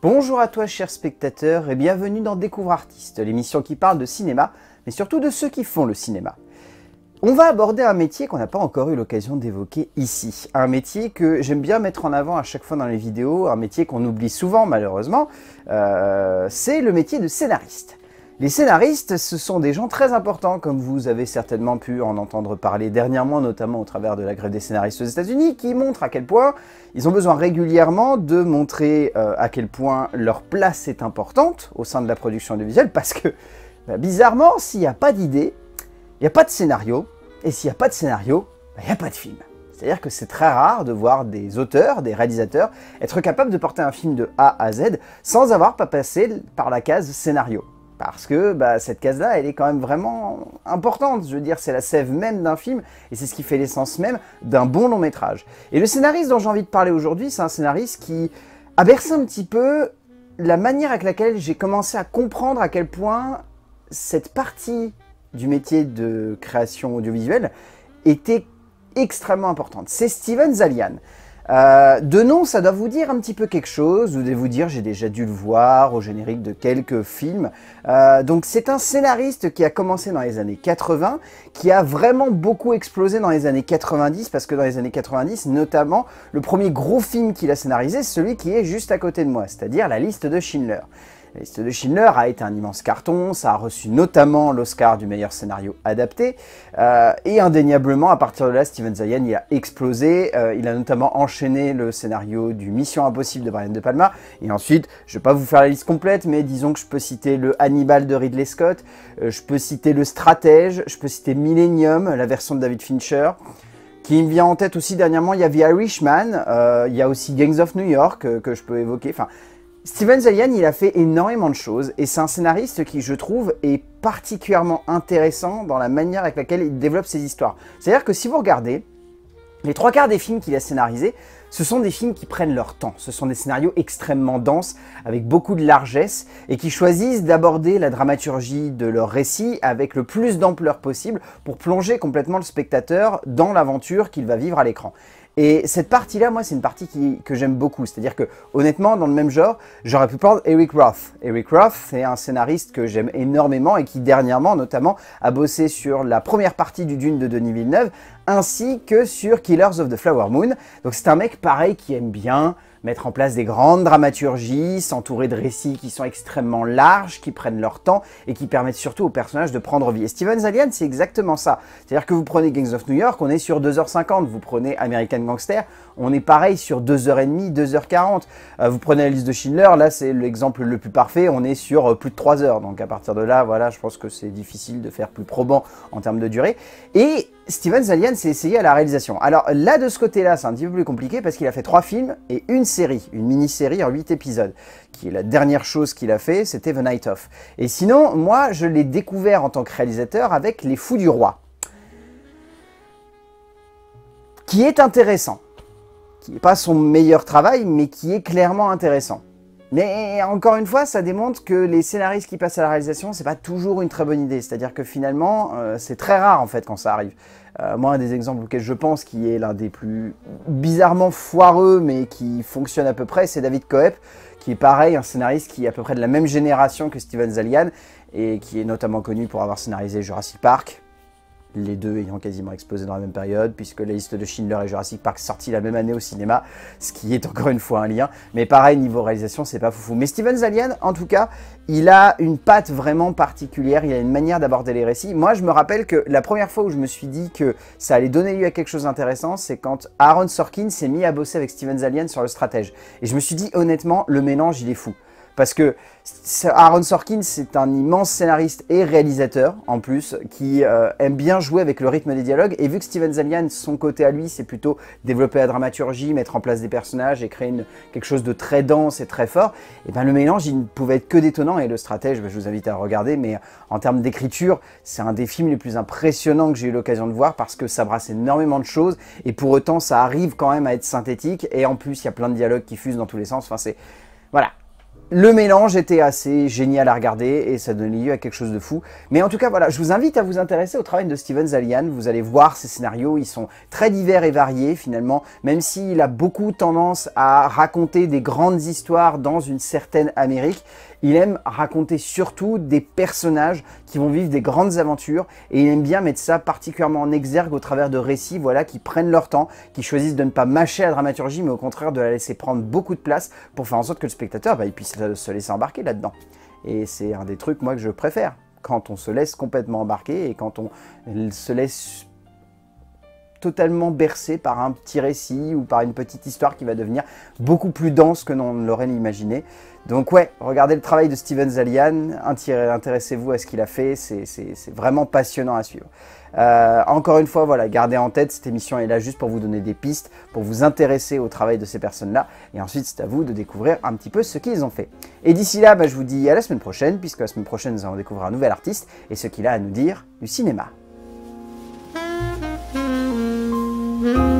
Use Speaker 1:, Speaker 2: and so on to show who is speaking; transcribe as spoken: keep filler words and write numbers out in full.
Speaker 1: Bonjour à toi chers spectateurs et bienvenue dans Découvre Artiste, l'émission qui parle de cinéma, mais surtout de ceux qui font le cinéma. On va aborder un métier qu'on n'a pas encore eu l'occasion d'évoquer ici. Un métier que j'aime bien mettre en avant à chaque fois dans les vidéos, un métier qu'on oublie souvent malheureusement, euh, c'est le métier de scénariste. Les scénaristes, ce sont des gens très importants, comme vous avez certainement pu en entendre parler dernièrement, notamment au travers de la grève des scénaristes aux États-Unis, qui montrent à quel point ils ont besoin régulièrement de montrer euh, à quel point leur place est importante au sein de la production audiovisuelle, parce que, bah, bizarrement, s'il n'y a pas d'idée, il n'y a pas de scénario, et s'il n'y a pas de scénario, il n'y a pas de film. C'est-à-dire que c'est très rare de voir des auteurs, des réalisateurs, être capables de porter un film de A à Z sans avoir pas passé par la case scénario. Parce que bah, cette case-là, elle est quand même vraiment importante. Je veux dire, c'est la sève même d'un film, et c'est ce qui fait l'essence même d'un bon long métrage. Et le scénariste dont j'ai envie de parler aujourd'hui, c'est un scénariste qui a bercé un petit peu la manière avec laquelle j'ai commencé à comprendre à quel point cette partie du métier de création audiovisuelle était extrêmement importante. C'est Steven Zaillian. Euh, de nom, ça doit vous dire un petit peu quelque chose, vous devez vous dire j'ai déjà dû le voir au générique de quelques films. Euh, donc c'est un scénariste qui a commencé dans les années quatre-vingt, qui a vraiment beaucoup explosé dans les années quatre-vingt-dix, parce que dans les années quatre-vingt-dix, notamment, le premier gros film qu'il a scénarisé, c'est celui qui est juste à côté de moi, c'est-à-dire La Liste de Schindler. La Liste de Schindler a été un immense carton, ça a reçu notamment l'Oscar du meilleur scénario adapté, euh, et indéniablement, à partir de là, Steven Zaillian il a explosé, euh, il a notamment enchaîné le scénario du Mission Impossible de Brian De Palma, et ensuite, je ne vais pas vous faire la liste complète, mais disons que je peux citer le Hannibal de Ridley Scott, euh, je peux citer Le Stratège, je peux citer Millennium, la version de David Fincher. Qui me vient en tête aussi dernièrement, il y a The Irishman, euh, il y a aussi Gangs of New York euh, que je peux évoquer, enfin... Steven Zaillian, il a fait énormément de choses, et c'est un scénariste qui, je trouve, est particulièrement intéressant dans la manière avec laquelle il développe ses histoires. C'est-à-dire que si vous regardez, les trois quarts des films qu'il a scénarisés, ce sont des films qui prennent leur temps. Ce sont des scénarios extrêmement denses, avec beaucoup de largesse, et qui choisissent d'aborder la dramaturgie de leur récit avec le plus d'ampleur possible pour plonger complètement le spectateur dans l'aventure qu'il va vivre à l'écran. Et cette partie-là, moi, c'est une partie qui, que j'aime beaucoup. C'est-à-dire que, honnêtement, dans le même genre, j'aurais pu prendre Eric Roth. Eric Roth, c'est un scénariste que j'aime énormément et qui, dernièrement, notamment, a bossé sur la première partie du Dune de Denis Villeneuve, ainsi que sur Killers of the Flower Moon. Donc c'est un mec, pareil, qui aime bien mettre en place des grandes dramaturgies, s'entourer de récits qui sont extrêmement larges, qui prennent leur temps et qui permettent surtout aux personnages de prendre vie. Et Steven Zaillian, c'est exactement ça. C'est-à-dire que vous prenez Gangs of New York, on est sur deux heures cinquante. Vous prenez American Gangster, on est pareil sur deux heures trente, deux heures quarante. Euh, vous prenez La Liste de Schindler, là c'est l'exemple le plus parfait, on est sur euh, plus de trois heures. Donc à partir de là, voilà, je pense que c'est difficile de faire plus probant en termes de durée. Et Steven Zaillian s'est essayé à la réalisation. Alors là, de ce côté-là, c'est un petit peu plus compliqué parce qu'il a fait trois films et une série, une mini-série en huit épisodes, qui est la dernière chose qu'il a fait, c'était The Night Of. Et sinon, moi, je l'ai découvert en tant que réalisateur avec Les Fous du Roi, qui est intéressant, qui n'est pas son meilleur travail, mais qui est clairement intéressant. Mais encore une fois, ça démontre que les scénaristes qui passent à la réalisation, c'est pas toujours une très bonne idée. C'est-à-dire que finalement, euh, c'est très rare en fait quand ça arrive. Euh, moi, un des exemples auxquels je pense, qui est l'un des plus bizarrement foireux, mais qui fonctionne à peu près, c'est David Koepp, qui est pareil, un scénariste qui est à peu près de la même génération que Steven Zaillian, et qui est notamment connu pour avoir scénarisé Jurassic Park, les deux ayant quasiment explosé dans la même période, puisque La Liste de Schindler et Jurassic Park sortis la même année au cinéma, ce qui est encore une fois un lien. Mais pareil, niveau réalisation, c'est pas foufou. Mais Steven Zaillian, en tout cas, il a une patte vraiment particulière, il a une manière d'aborder les récits. Moi, je me rappelle que la première fois où je me suis dit que ça allait donner lieu à quelque chose d'intéressant, c'est quand Aaron Sorkin s'est mis à bosser avec Steven Zaillian sur Le Stratège. Et je me suis dit, honnêtement, le mélange, il est fou. Parce que Aaron Sorkin, c'est un immense scénariste et réalisateur, en plus, qui euh, aime bien jouer avec le rythme des dialogues. Et vu que Steven Zaillian, son côté à lui, c'est plutôt développer la dramaturgie, mettre en place des personnages et créer une, quelque chose de très dense et très fort, et ben le mélange, il ne pouvait être que détonnant. Et Le Stratège, ben, je vous invite à le regarder, mais en termes d'écriture, c'est un des films les plus impressionnants que j'ai eu l'occasion de voir, parce que ça brasse énormément de choses, et pour autant, ça arrive quand même à être synthétique. Et en plus, il y a plein de dialogues qui fusent dans tous les sens. Enfin, c'est... Voilà. Le mélange était assez génial à regarder et ça donnait lieu à quelque chose de fou. Mais en tout cas, voilà, je vous invite à vous intéresser au travail de Steven Zaillian. Vous allez voir ces scénarios, ils sont très divers et variés finalement, même s'il a beaucoup tendance à raconter des grandes histoires dans une certaine Amérique. Il aime raconter surtout des personnages qui vont vivre des grandes aventures et il aime bien mettre ça particulièrement en exergue au travers de récits voilà, qui prennent leur temps, qui choisissent de ne pas mâcher la dramaturgie mais au contraire de la laisser prendre beaucoup de place pour faire en sorte que le spectateur bah, il puisse se laisser embarquer là-dedans. Et c'est un des trucs moi que je préfère, quand on se laisse complètement embarquer et quand on se laisse totalement bercé par un petit récit ou par une petite histoire qui va devenir beaucoup plus dense que l'on ne l'aurait imaginé. Donc ouais, regardez le travail de Steven Zaillian, intéressez-vous à ce qu'il a fait, c'est vraiment passionnant à suivre. Euh, encore une fois, voilà, gardez en tête, cette émission est là juste pour vous donner des pistes, pour vous intéresser au travail de ces personnes-là, et ensuite c'est à vous de découvrir un petit peu ce qu'ils ont fait. Et d'ici là, bah, je vous dis à la semaine prochaine, puisque la semaine prochaine nous allons découvrir un nouvel artiste, et ce qu'il a à nous dire du cinéma. Mm-hmm.